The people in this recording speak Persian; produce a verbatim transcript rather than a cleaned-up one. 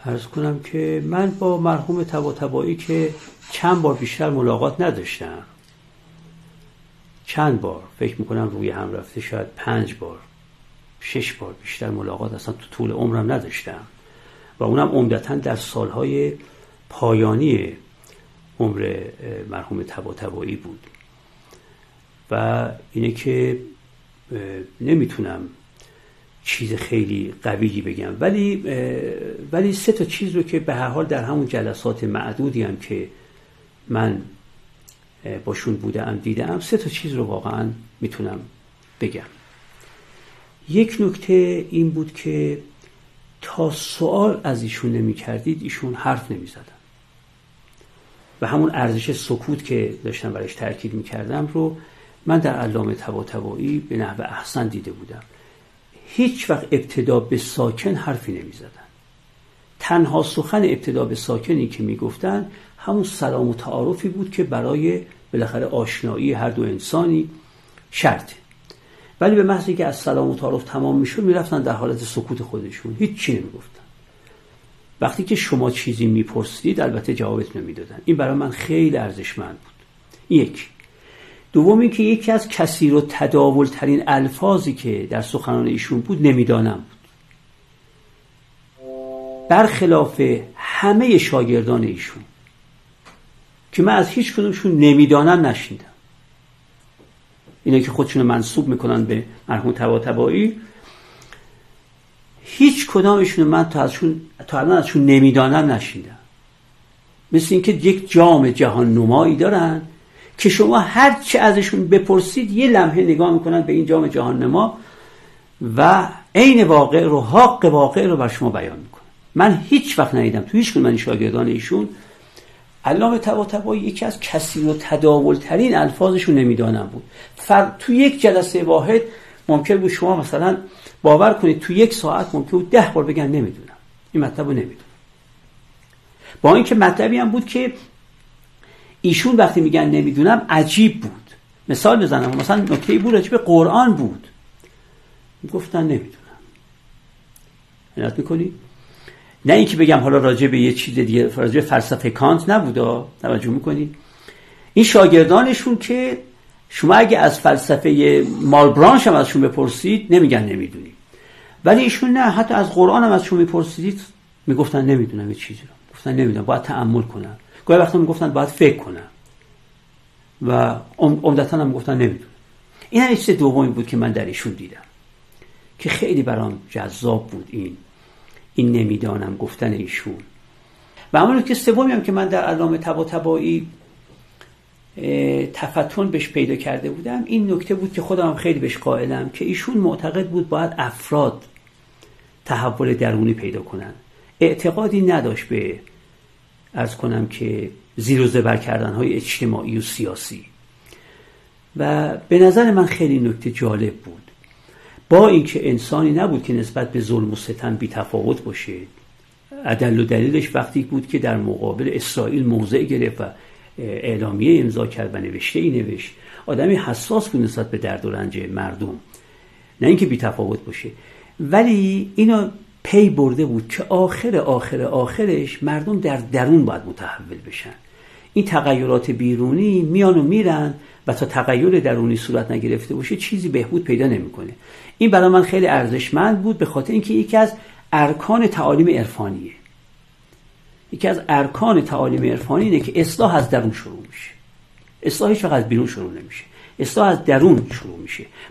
عرض کنم که من با مرحوم طباطبایی که چند بار بیشتر ملاقات نداشتم، چند بار فکر میکنم روی هم رفته شاید پنج بار شش بار، بیشتر ملاقات اصلا تو طول عمرم نداشتم و اونم عمدتاً در سالهای پایانی عمر مرحوم طباطبایی بود. و اینه که نمیتونم چیز خیلی قویی بگم، ولی ولی سه تا چیز رو که به هر حال در همون جلسات معدودی هم که من باشون بودم دیدم، سه تا چیز رو واقعا میتونم بگم. یک نکته این بود که تا سوال از ایشون نمی کردید ایشون حرف نمی زدن و همون ارزش سکوت که داشتم برایش تاکید می کردم رو من در علامه طباطبایی به نحو احسن دیده بودم. هیچ وقت ابتدا به ساکن حرفی نمی زدن. تنها سخن ابتدا به ساکنی که می گفتن همون سلام و تعارفی بود که برای بالاخره آشنایی هر دو انسانی شرطه. ولی به محض اینکه از سلام و تعارف تمام میشد میرفتن در حالت سکوت خودشون، هیچ چی نمیگفتن. وقتی که شما چیزی میپرسیدید البته جوابتون نمیدادن. این برای من خیلی ارزشمند بود. یک. دوم این که یکی از کثیر و تداول ترین الفاظی که در سخنان ایشون بود نمیدانم بود، برخلاف همه شاگردان ایشون که من از هیچ کدومشون نمیدانم نشنیدم. اینا که خودشون منسوب میکنن به مرحوم طباطبایی، هیچ کدامشون من تا ازشون تا الان ازشون نمیدانم نشنیدم. مثل اینکه یک جام جهان نمایی دارن که شما هر چه ازشون بپرسید یه لمحه نگاه میکنن به این جام جهان نما و عین واقع رو، حق واقع رو بر شما بیان میکنن. من هیچ وقت ندیدم تو هیچ کدوم من شاگردان ایشون علامه طباطبایی یکی از کثیر و تداول ترین الفاظشون نمیدانم بود. فر... تو یک جلسه واحد ممکن بود شما مثلا باور کنید تو یک ساعت ممکن بود ده بار بگن نمیدونم، این مطلب رو نمیدونم. با اینکه مطلبی هم بود که ایشون وقتی میگن نمیدونم عجیب بود. مثال بزنم، مثلا نکته بود راجع به قرآن بود، گفتن نمیدونم. عنایت میکنی؟ نه اینکه بگم حالا راجع به یه چیز دیگه، راجع به فلسفه کانت نبودا، توجه میکنی؟ این شاگردانشون که شما اگه از فلسفه مالبرانش هم ازشون بپرسید نمیگن نمیدونی، ولی ایشون نه، حتی از قرآن هم ازشون میپرسید میگفتن نمیدونم یه چیزی رو، گفتن نمیدونم، باید تأمل کنم. گاهی وقتا میگفتن باید فکر کنم و عمدتاً هم میگفتن نمیدونم. این هم چیز دومی بود که من در ایشون دیدم که خیلی برام جذاب بود، این این نمیدانم گفتن ایشون. و اما نکته سومی هم که من در علامه طباطبایی تفتن بهش پیدا کرده بودم این نکته بود که خودم هم خیلی بهش قائلم که ایشون معتقد بود باید افراد تحول درونی پیدا کنن. اعتقادی نداشت به عرض کنم که زیر و زبر کردن‌های اجتماعی و سیاسی و به نظر من خیلی نکته جالب بود. با اینکه انسانی نبود که نسبت به ظلم و ستم بی تفاوت باشه. عدل و دلیلش وقتی بود که در مقابل اسرائیل موضع گرفت و اعلامیه امضا کرد و نوشته ای نوشت. آدمی حساس بود نسبت به درد و رنج مردم، نه اینکه بی تفاوت باشه. ولی اینو پی برده بود که آخر آخر آخرش مردم در درون باید متحول بشن. این تغییرات بیرونی میان و میرن و تا تغییر درونی صورت نگرفته باشه چیزی بهبود پیدا نمیکنه. این برای من خیلی ارزشمند بود به خاطر اینکه یکی از ارکان تعالیم عرفانیه. یکی از ارکان تعالیم عرفانی اینه که اصلاح از درون شروع میشه. اصلاح هیچ وقت از بیرون شروع نمیشه. اصلاح از درون شروع میشه.